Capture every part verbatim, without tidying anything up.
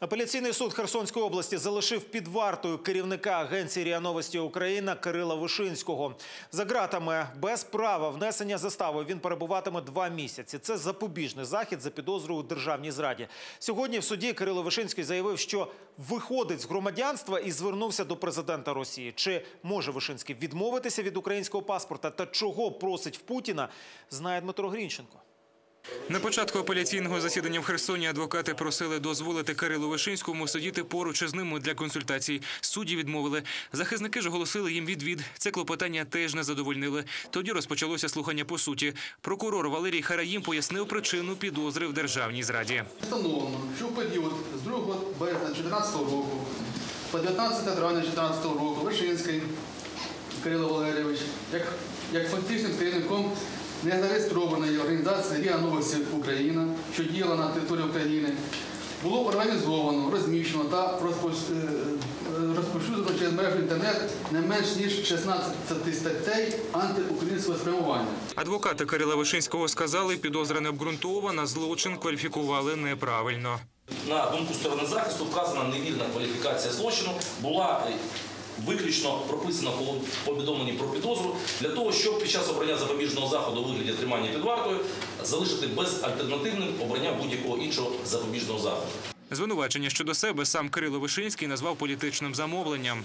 Апеляційний суд Херсонської області залишив під вартою керівника агенції РІА Новості Україна Кирила Вишинського. За ґратами без права внесення застави він перебуватиме два місяці. Це запобіжний захід за підозрою у державній зраді. Сьогодні в суді Кирило Вишинський заявив, що виходить з громадянства і звернувся до президента Росії. Чи може Вишинський відмовитися від українського паспорта та чого просить в Путіна, знає Дмитро Грінченко. На початку апеляційного засідання в Херсоні адвокати просили дозволити Кирилу Вишинському сидіти поруч із ними для консультацій. Судді відмовили. Захисники ж оголосили їм відвід. Це клопотання теж не задовольнили. Тоді розпочалося слухання по суті. Прокурор Валерій Хараїм пояснив причину підозри в державній зраді. Встановлено, що в період з другого березня дві тисячі чотирнадцятого року по дев'ятнадцяте травня дві тисячі чотирнадцятого року Вишинський Кирило Валерійович, як, як фактичним керівником незареєстрованої організації РІА Новості Україна, що діяла на території України, було організовано, розміщено та розповсюджено через мережу інтернет не менш ніж шістнадцять статей антиукраїнського спрямування. Адвокати Кирила Вишинського сказали, підозра не обґрунтована, злочин кваліфікували неправильно. На думку сторони захисту, вказана невірна кваліфікація злочину була виключно прописано в повідомленні про підозру для того, щоб під час обрання запобіжного заходу у вигляді тримання під вартою залишити безальтернативним обрання будь-якого іншого запобіжного заходу. Звинувачення щодо себе сам Кирило Вишинський назвав політичним замовленням.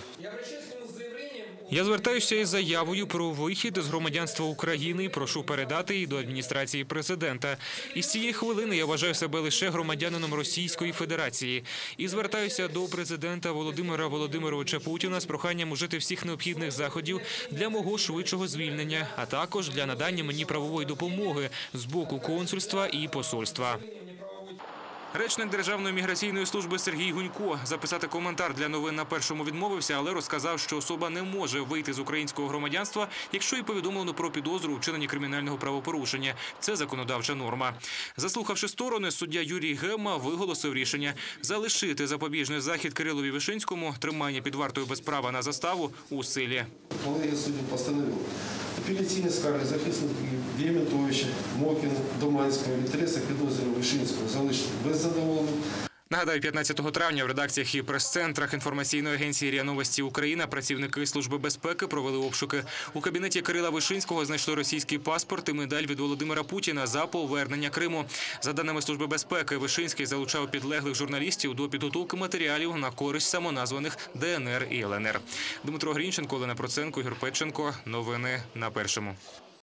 Я звертаюся із заявою про вихід з громадянства України і прошу передати її до адміністрації президента. Із цієї хвилини я вважаю себе лише громадянином Російської Федерації. І звертаюся до президента Володимира Володимировича Путіна з проханням ужити всіх необхідних заходів для мого швидшого звільнення, а також для надання мені правової допомоги з боку консульства і посольства. Речник Державної міграційної служби Сергій Гунько записати коментар для новин на Першому відмовився, але розказав, що особа не може вийти з українського громадянства, якщо їй повідомлено про підозру у вчиненні кримінального правопорушення. Це законодавча норма. Заслухавши сторони, суддя Юрій Гемма виголосив рішення залишити запобіжний захід Кирилові Вишинському, тримання під вартою без права на заставу у силі. Колегія суддів постановила апеляційні скарги захисників Єментовича, Мокіна, Доманського в інтересах підозрюваного Вишинського залишити без задоволення. Нагадаю, п'ятнадцятого травня в редакціях і прес-центрах інформаційної агенції РІА Новості Україна працівники Служби безпеки провели обшуки. У кабінеті Кирила Вишинського знайшли російський паспорт і медаль від Володимира Путіна за повернення Криму. За даними Служби безпеки, Вишинський залучав підлеглих журналістів до підготовки матеріалів на користь самоназваних Де Ен Ер і Ел Ен Ер. Дмитро Грінченко, Олена Проценко, Ігор Петченко. Новини на Першому.